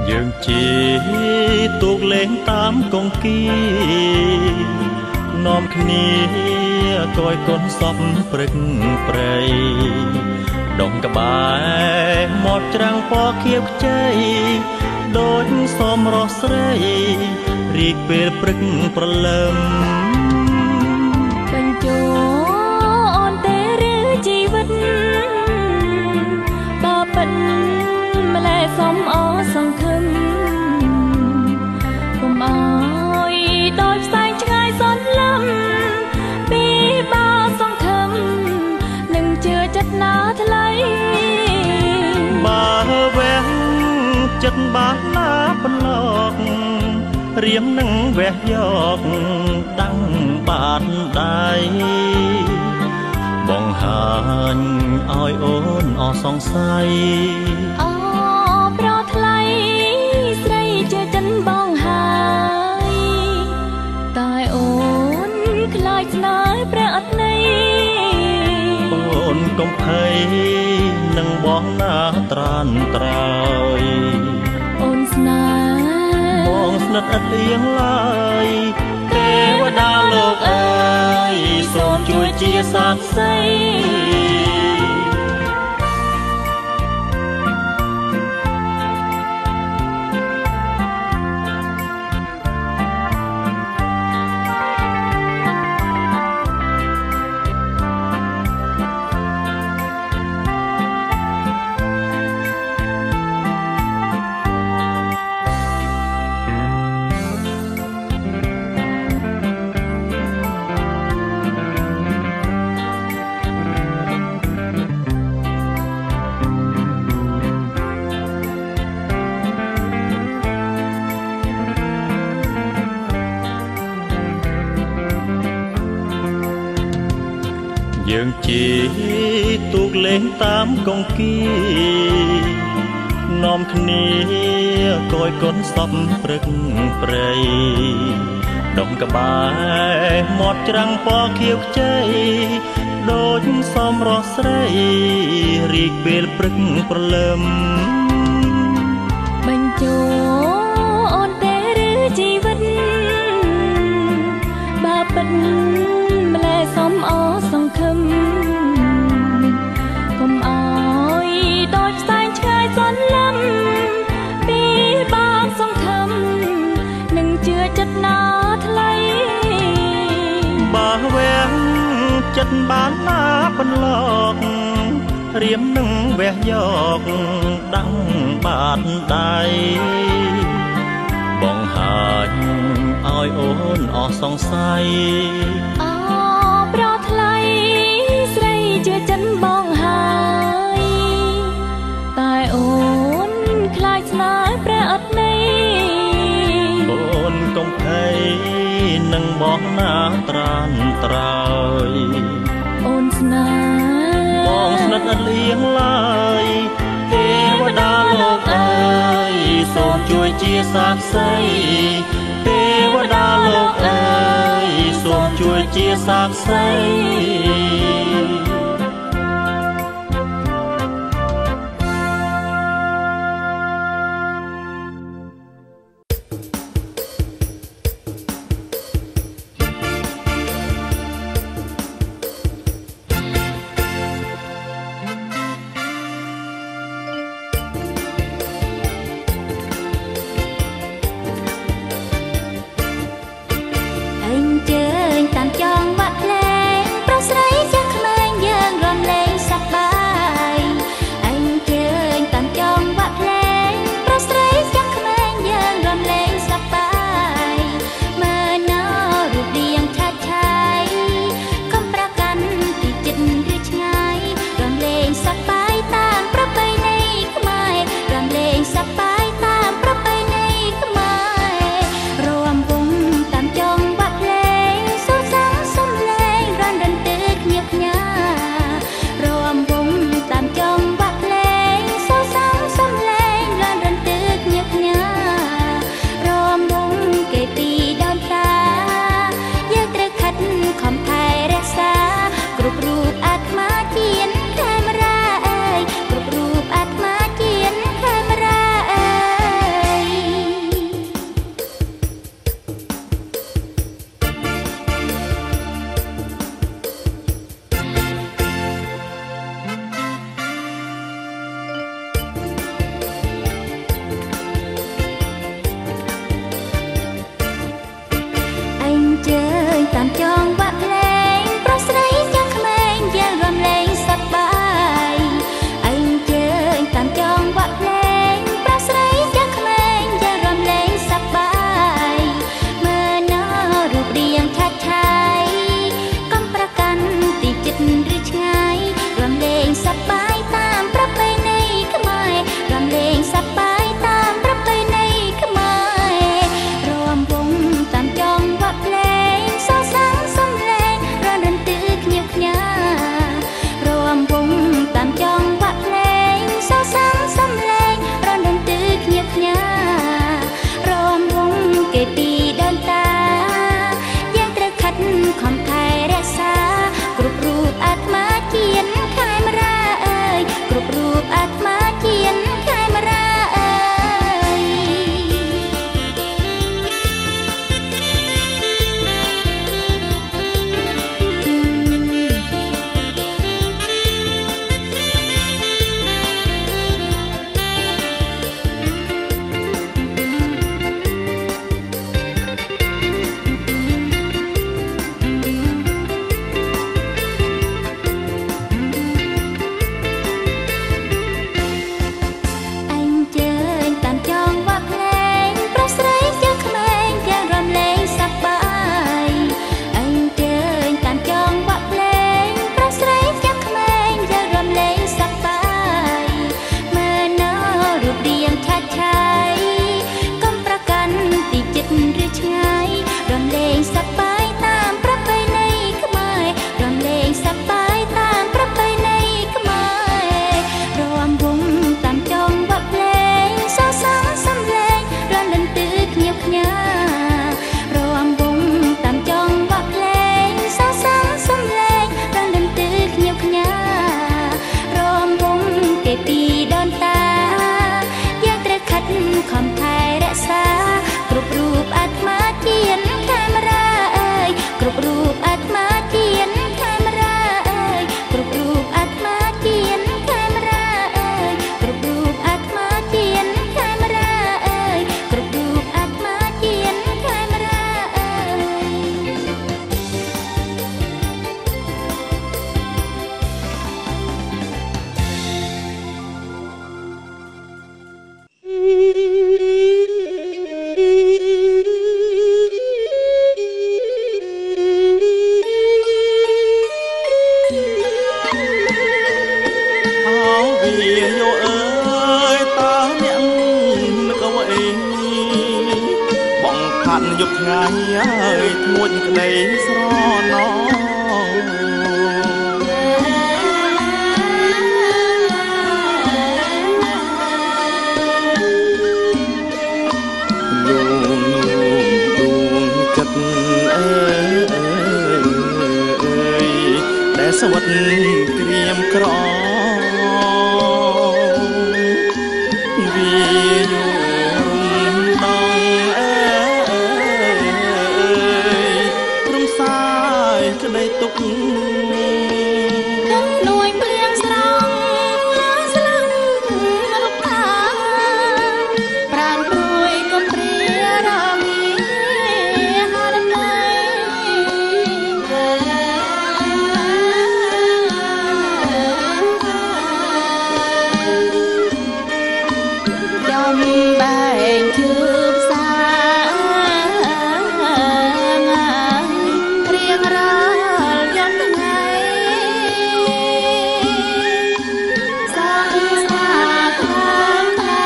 យើងជាទូកលេងតាមកងគីនាំគ្នាកយកូនសពព្រឹកព្រៃដងក្បែរមកច្រាំងពណ៌ខៀវខ្ចីដូចសមរស់ស្រីរីកពេលព្រឹកប្រលឹមបញ្ចូលអូនទេឬជីវិតបើពិតម្លែសំអសង្ឃឹមកុំអើយដោយផ្សែងឆ្ងាយសន្លឹមពីបើសង្ឃឹមនឹងជឿចិត្តណាថ្លៃបើវាំងចិត្តបានណាបន្លករៀមនឹងវះយកដាំងបាតដៃបង្ហាញឲ្យអូនអសង្ស័យអូប្រថ្លៃស្រីជាចិនបងហើយតែអូនខ្លាចស្នេហ៍ព្រះអត់ន័យអូនកុំភ័យនឹងបងណាត្រានត្រោយអូនស្នេហ៍បងស្និទ្ធឥតលៀងឡើយទេវតាលោកអើយសូមជួយជាសាក្សីយើងជាទូកលេងតាមកងគីនាំគ្នាកយកូនសពព្រឹកព្រៃដងក្បែរមកច្រាំងពណ៌ខៀវខ្ចីដូចសមរស់ស្រីរីកពេលព្រឹកប្រលឹមបញ្ចូលអូនទេឬជីវិតបើពិតម្លែសំអសង្ឃឹមកុំអើយដោយផ្សែងឆ្ងាយសន្លឹមពីបងសង្ឃឹមនឹងជឿចិត្តណាថ្លៃបើវាំងចិត្តបានណាបន្លករៀមនឹងវះយកដាំងបាតដៃបង្ហាញឲ្យអូនអស់សង្ស័យអូប្រថ្លៃស្រីជាចិនបងហើយតែអូនខ្លាចស្នេហ៍ព្រះអត់ន័យអូនកុំភ័យនឹងបងណាត្រានត្រោយអូនស្នេហ៍បងស្និទ្ធឥតលៀងឡើយទេវតាលោកអើយសូមជួយជាសាក្សីទេវតាលោកអើយសូមជួយជាសាក្សីអញ្ជើញតាមចង់បាក់ផ្លែប្រុសស្រីចាស់ក្មេងខំថែរក្សាគ្រប់រូបអាត្មាជាកាមេរ៉ាអើយគ្រប់រូបអាត្មាជាកាមេរ៉ាអើយគ្រប់រូបអាត្មាជាកាមេរ៉ាអើយគ្រប់រូបអាត្មាជាកាមេរ៉ាអើយគ្រប់រូបអាត្មាជាកាមេរ៉ាអើយយកថ្ងៃអើយធ្មួយក្តីស្រណោសវត្តក្រៀមក្រវាយរំដងព្រមសាយក្តីទុកនួយភ្លៀងស្រងស្លឹងរុក្ខាប្រានព្រួយកុំព្រារងាហារណៃចំបែងជឿផ្សារៀងរាល់យប់ថ្ងៃសាសាខ្លាំងថ្លៃ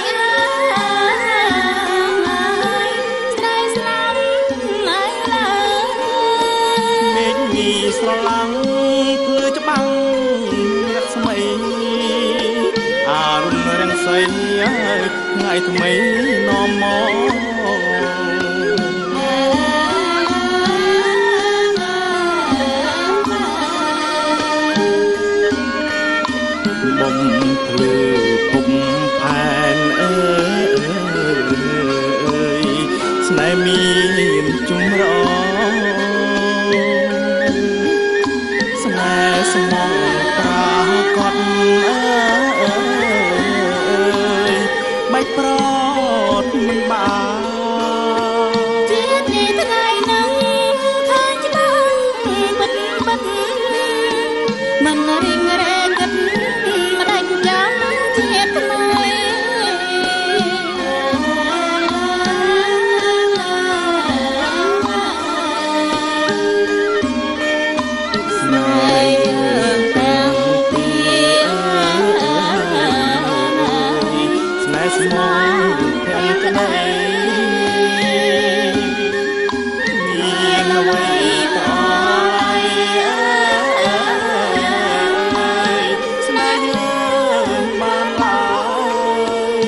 ស្រីស្លាប់ណាស់ឡើយមេឃញីស្រឡាំងភ្លឺច្បាំងរស្មីអារុណរាំងសីថ្ងៃថ្មីនាំមកបំភ្លឺភពផែនអើយស្នេហ៍មានជំរងស្នេហ៍ស្មងប្រាកដបាច់ប្រត់មិនបានជាតិនេះថ្ងៃនឹងឃើញច្បាស់បិទបិទមិនរៀងរែគិតមិនដាច់ចាំជាតិថ្មីស្នេហ៍យើងតាំងពីស្នេហ៍ស្មងភាំងក្តីមានអ្វីប្រៃស្នេហ៍យើងបានឡើយ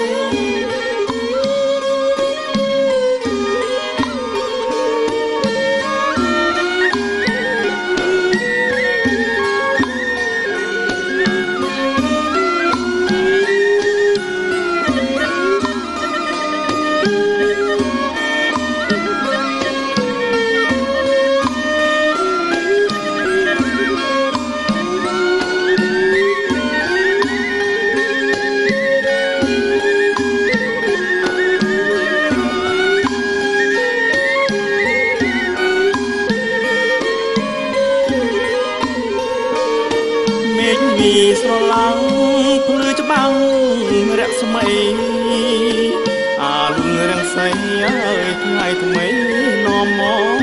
មេឃញីស្រឡាំងភ្លឺច្បាំងរស្មីអាលុងរាំងសីអើយថ្ងៃថ្មីនាំមក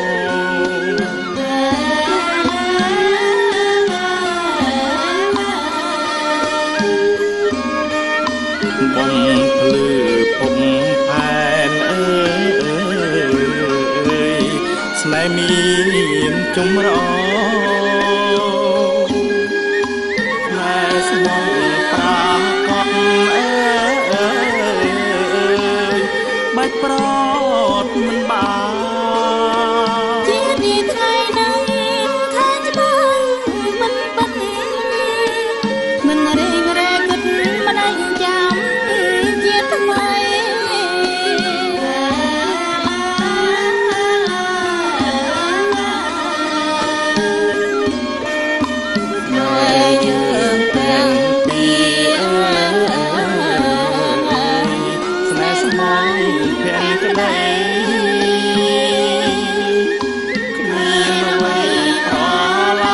បំភ្លឺភពផែនអើយស្នេហ៍មានចម្រងស្មងប្រាកដបាច់ប្រត់មិនបានជាតិនេះថ្ងៃនឹងឃើញច្បាស់មិនបិទមិនរៀងរែគិតមិនដាច់ចាំជាតិថ្មីมองเพียงกระไดมีมาไว้เพราะอะไร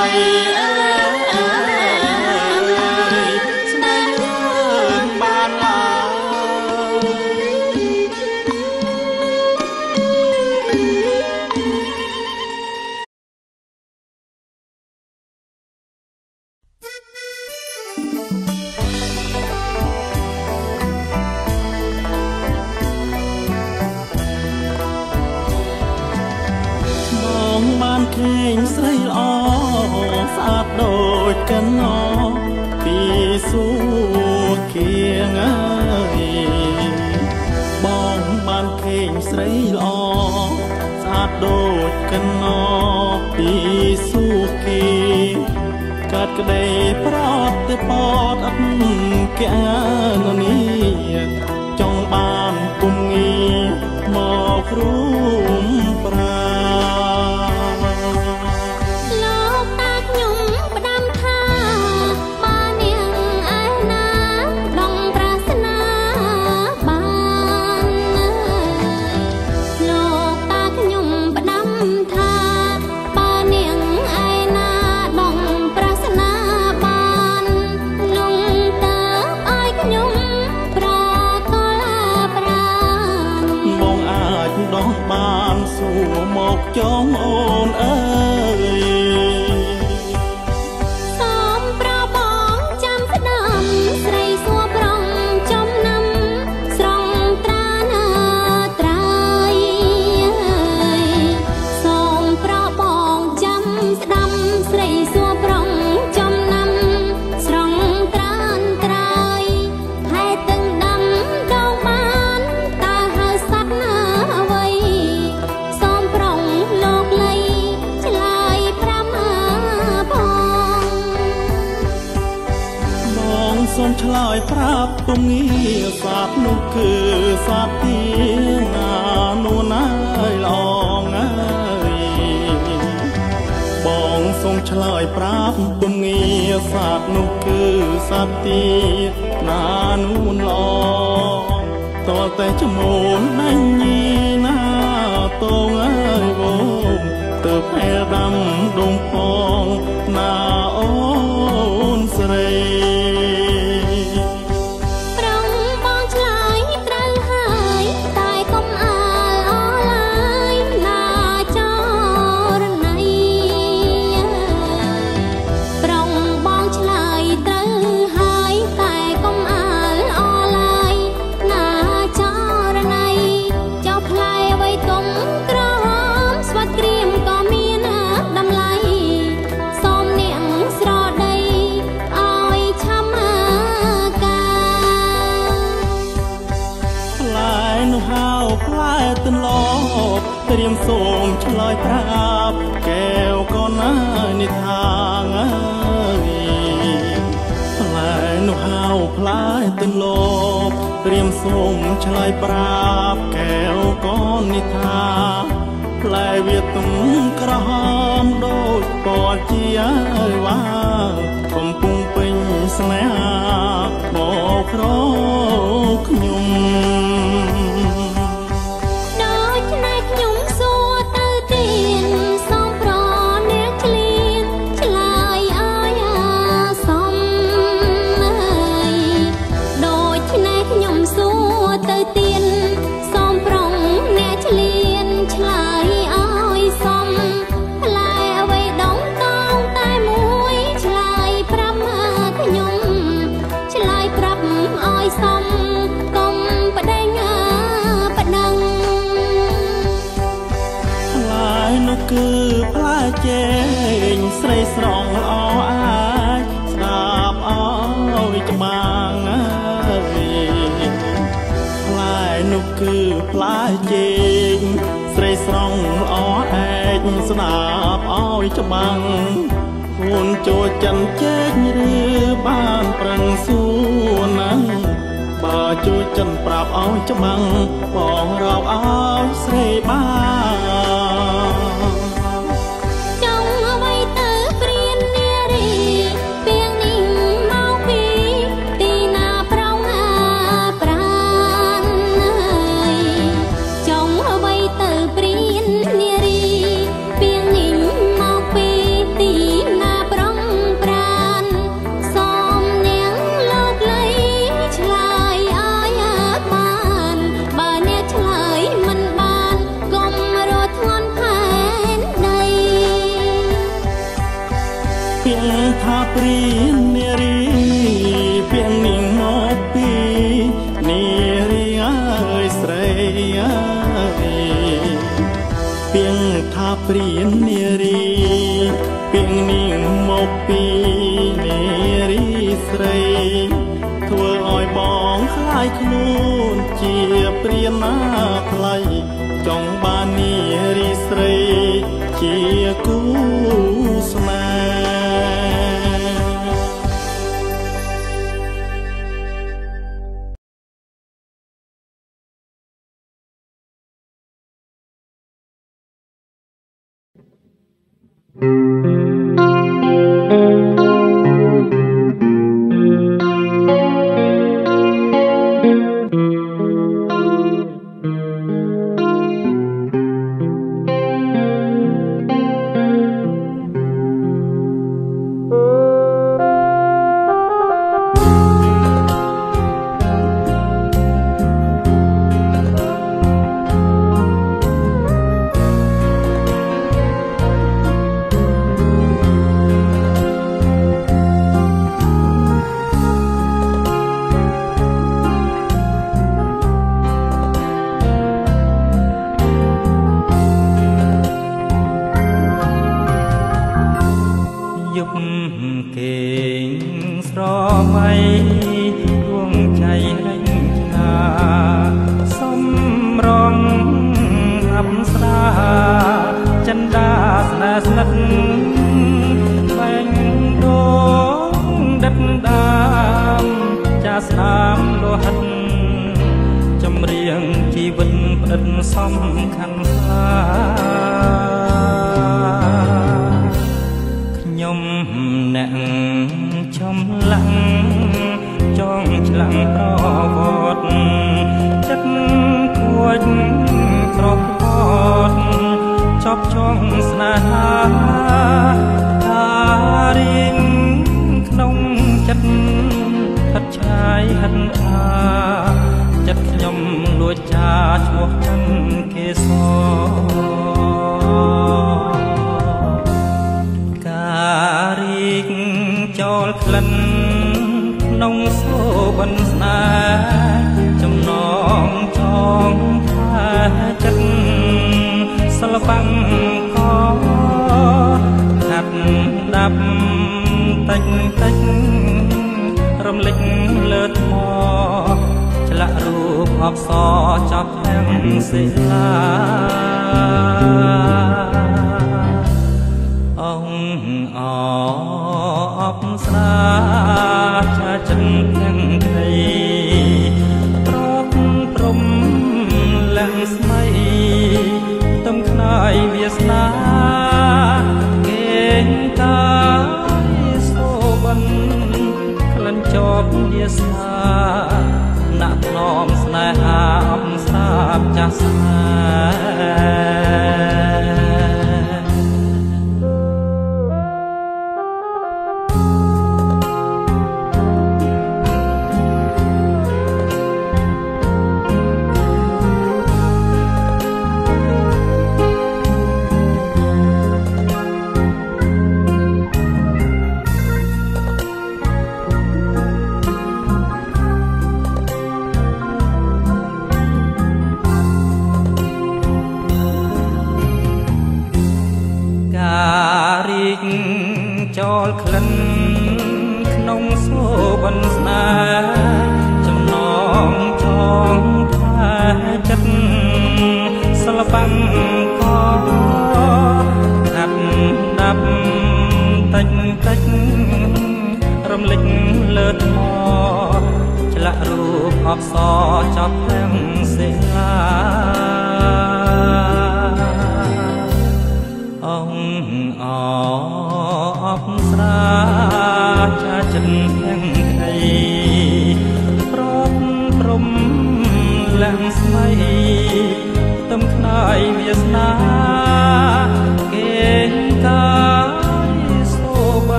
สมัยเรื่องบ้านเราบ้านเคงใส่ล้อสะอาดโดดกันนอปีสู้เคียงบ้องบ้านเคงใส่ล้อสะอาดโดดกันนอปีสู้เคียงกัดกระไดปลอดแต่ปอดอันแก่นนี้จองบ้านกุมงีหมอกรุมปราจงโอนเอ้ยสมปราบองจำสนามใส่สัวปรองจมน้ำสรองตรานาตรายสมปราบองจำสนามใส่สัวปรองจมน้ำสรองตรานตรายให้ตึงดำดองบานตาหาสักนาไว้สมชลายปราบตรงนี้ศาสตร์นุคือศาสตร์เตียงนานูนายลองบองทรงชลายปราบตรงนี้ศาสตร์นุคือศาสตร์เตียงนานูนลองต่อแต่จมูกนั่งยีหน้าตรงโวมเติบแผ่ดำดงพองนาโอนเสรตึนลอบเตรียมโสมฉลอยปราบแก้วก่อนน้าในทางพลายนุห้าวพลายตึนลอบเตรียมโสมฉลอยปราบแก้วก่อนในทางพลายเวียดตุ้มกระหามโดดปอดเจียว่าคมปุงปิงสมัยหาบอกครอกยุ่มคือปลาเจงใส่สรองอ้ออายสาบอ้อยจะมังปลายนุกคือปลาเจงใส่สรองอ้ออายสนาบอ้อยจะมังคุณโจจันเจ๊งหรือบ้านปรังสู้นังบ่โจจันปราบอ้อยจะมังปองเราอ้อยใส่บ้าព្រៀននារីពីងនាងមកពីនារីអើយស្រីអើយពីងថាព្រៀននារីពីងនាងមកពីនារីស្រីធ្វើឲ្យបងខ្លាយខ្លួនជាព្រានណាថ្លៃចង់បាននារីស្រីជាគូស្នេ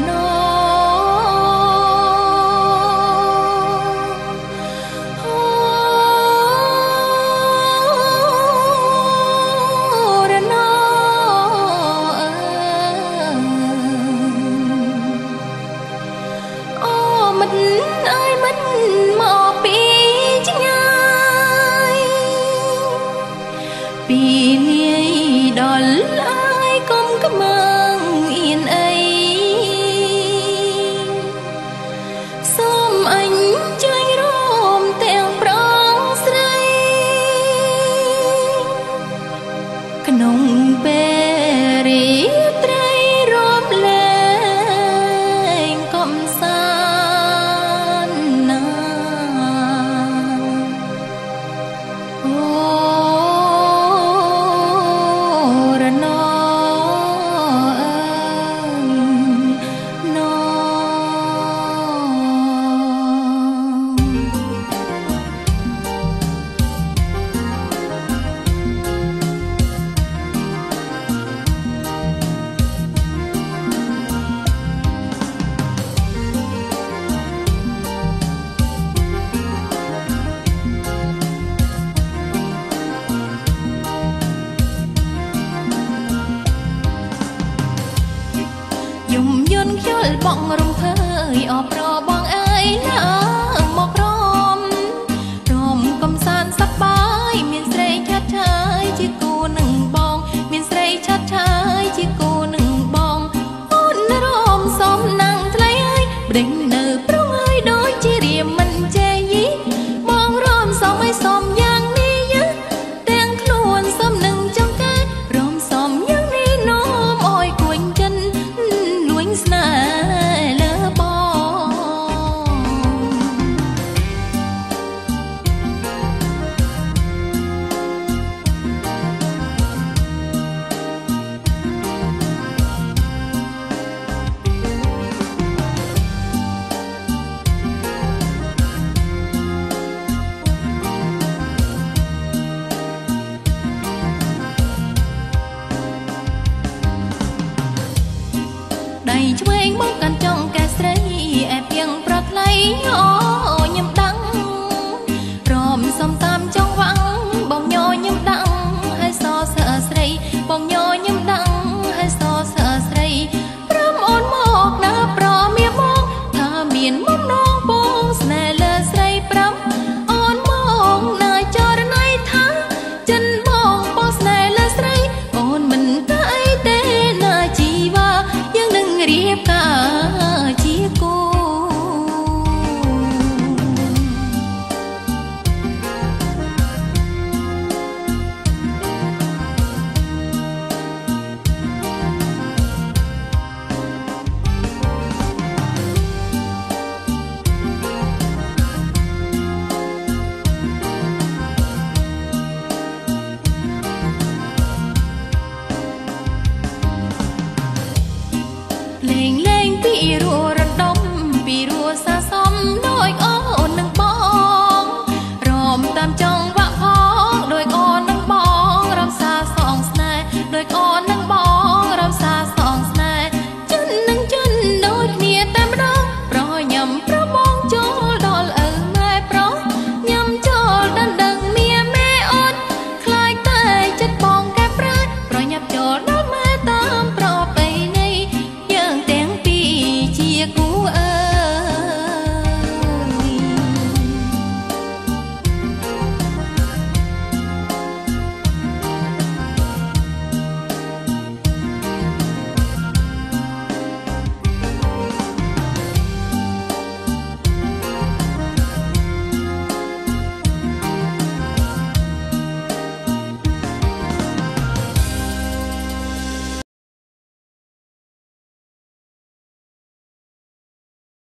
นอปีนี้ดอลไอ้ก้มกำมังอินไอส้มอันใจร่มแต่งปรองใสขนมเปรีไตรรอมแรงก้มสานนายมยนเขียวบ้องรำเพยออกรอบ้องเอ้ยนะหมอกรอมกำสานสบายมีใส่ชัดชายจีกูหนึ่งบองมีใส่ชัดชายจีกูหนึ่งบองอุ่นรอมซ้อมนั่งทะเลเบ่งเนื้อปรุงเอ้ยโดยจีเรียมมันเจยิมองรอมซ้อมไอ้ซ้อมอย่างนี้ยะแต่งคลวนซ้อมหนึ่งจังแก่รอมซ้อมอย่างนี้น้อมอ้อยกวนกันสนาเลบอได้ช่วยมองกันจ้องแกใส่แอบยังปลักไหลย่อยำดังรอมซ้ำตามจ้องหวังบอกย่อยำดังให้ซอเสือใส่บอกย่อยำดังให้ซอเสือใส่พร้อมอ่อนมอกนะปลอเมียมองถ้าเมียนมองน้องปองสแนเลใส่พร้ำอ่อนมองนายจอรนายทั้งจันมองปองสแนเลใส่อ่อนมันตายเต้นาจีว่ายังนึงเรียบกาจีโกเพลงเล่งปีรัว